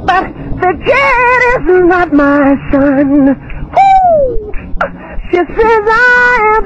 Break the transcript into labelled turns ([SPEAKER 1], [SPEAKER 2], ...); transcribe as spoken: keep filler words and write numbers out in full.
[SPEAKER 1] but the kid is not my son. Ooh. She says I